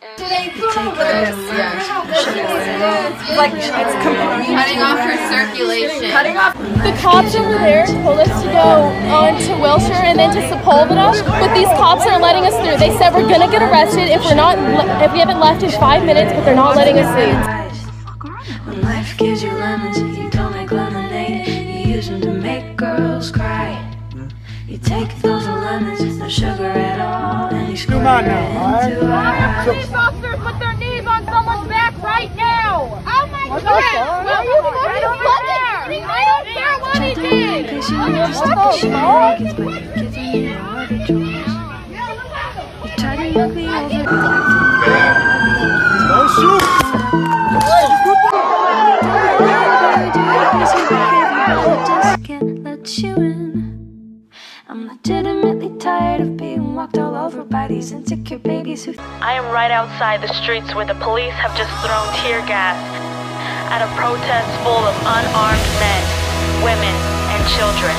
Like it's cutting off her circulation. The cops over there told us to go on to Wilshire and then to Sepulveda, but these cops aren't letting us through. They said we're gonna get arrested if we haven't left in 5 minutes, but they're not letting us through. When life gives you lemons, you don't make lemonade. You use them to make girls cry. You take those lemons, no sugar at all, and you squirt it into our Police officers put their knees on someone's back right now! Oh my God! I don't care what he did! Don't shoot! I'm legitimately tired of being walked all over by these insecure babies who... I am right outside the streets where the police have just thrown tear gas at a protest full of unarmed men, women, and children.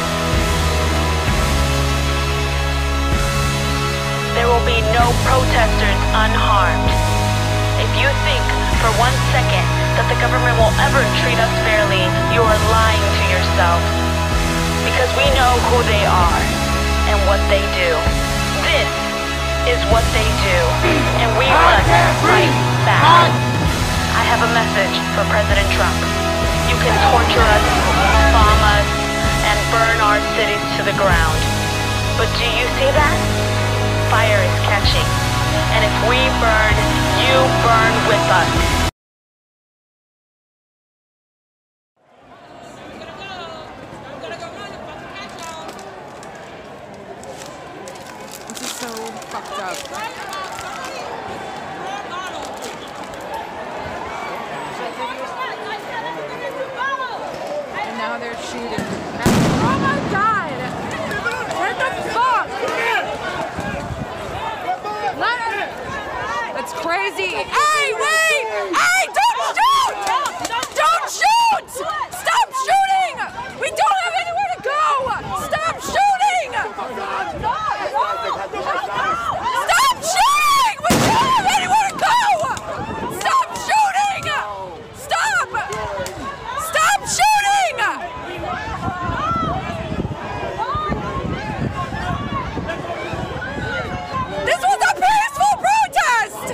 There will be no protesters unharmed. If you think for 1 second that the government will ever treat us fairly, you are lying to yourself. Because we know who they are and what they do. This is what they do, and we must fight back. I have a message for President Trump. You can torture us, bomb us, and burn our cities to the ground. But do you see that? Fire is catching. And if we burn, you burn with us. This is so fucked up. And now they're shooting. Oh my God! What the fuck? That's crazy. Hey, wait! Hey, don't shoot! Don't shoot! Stop shooting! We don't have anywhere to go! Stop shooting! Stop shooting! We don't have anywhere to go! Stop shooting! Stop! Stop shooting! This was a peaceful protest!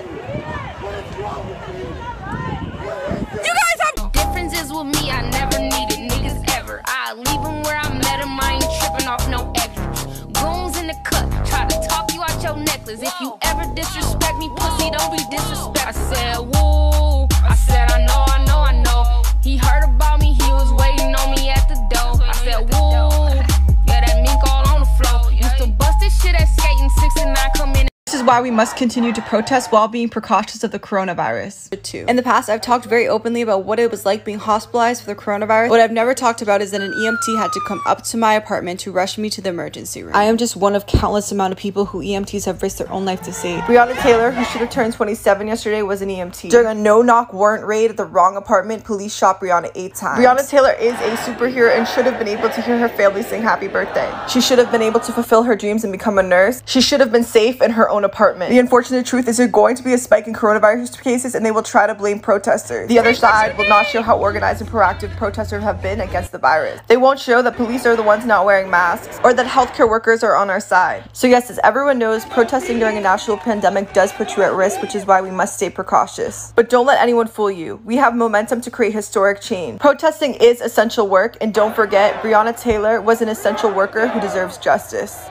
You guys have Differences with me, I never needed niggas ever. I leave them where I met them, I ain't tripping off no extras. Goons in the cut, try to talk you out your necklace. If you ever disrespect me, pussy, don't be disrespect. I said, woo, I said, I know. He heard about me, he was waiting on me at the door. I said, woo, yeah, that mink all on the floor. Used to bust this shit at skating, 69 come in. This is why we must continue to protest while being precautious of the coronavirus. In the past, I've talked very openly about what it was like being hospitalized for the coronavirus. What I've never talked about is that an EMT had to come up to my apartment to rush me to the emergency room. I am just one of countless amount of people who EMTs have risked their own life to save. Breonna Taylor, who should have turned 27 yesterday, was an EMT. During a no-knock warrant raid at the wrong apartment, police shot Breonna 8 times. Breonna Taylor is a superhero and should have been able to hear her family sing happy birthday. She should have been able to fulfill her dreams and become a nurse. She should have been safe in her own apartment. The unfortunate truth is there's going to be a spike in coronavirus cases and they will try to blame protesters. The other side will not show how organized and proactive protesters have been against the virus. They won't show that police are the ones not wearing masks or that healthcare workers are on our side. So yes, as everyone knows, protesting during a national pandemic does put you at risk, which is why we must stay precautious. But don't let anyone fool you. We have momentum to create historic change. Protesting is essential work, and don't forget, Breonna Taylor was an essential worker who deserves justice.